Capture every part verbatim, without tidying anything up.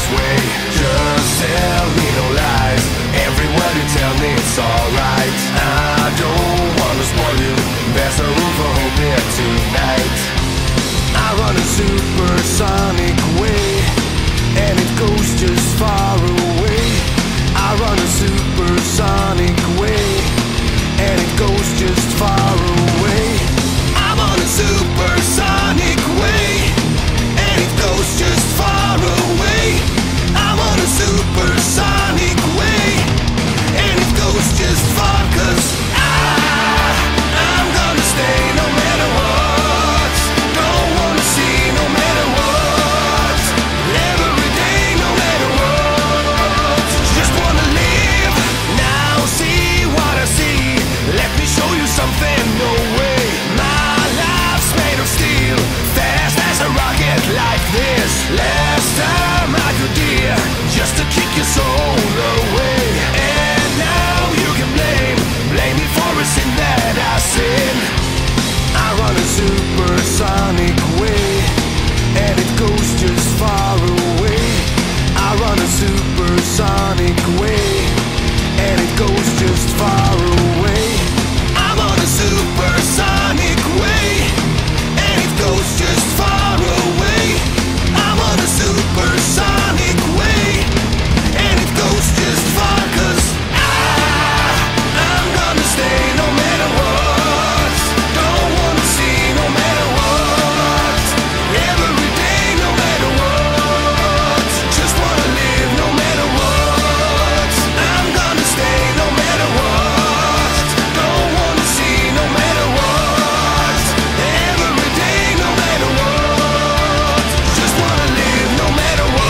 way. Just tell me no lies. Every word you tell me it's alright. I don't wanna spoil you. There's no room for hope here tonight. I run a supersonic way, and it goes just far away. I run a supersonic way, and it goes just far away. I'm on a supersonic way, and it goes just far away. I'm on a supersonic way, and it goes just far, 'cause I, I'm gonna stay no matter what. Don't wanna see no matter what. Every day no matter what. Just wanna live now, see what I see. Let me show you something, no way. My life's made of steel, fast as a rocket like this. Last time I could dear, just to kick your soul away. And now you can blame, blame me for a sin that I sin. I run a supersonic way, and it goes just far away. I run a supersonic way, and it goes just far away. I'm on a supersonic way, and it goes just far away. I'm on a supersonic way, and it goes just far, 'cause I, I'm gonna stay no matter what. Don't wanna see no matter what. Every day no matter what. Just wanna live no matter what. I'm gonna stay no matter what. Don't wanna see no matter what. Every day no matter what. Just wanna live no matter what.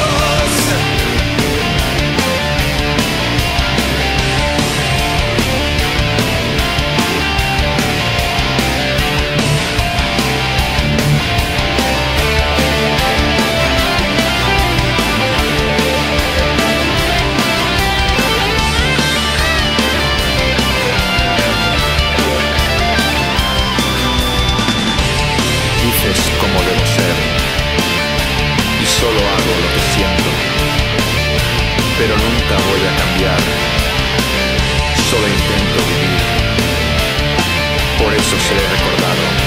Dices cómo debo ser, y solo hago lo que siento, pero nunca voy a cambiar, solo intento vivir. Por eso seré recordado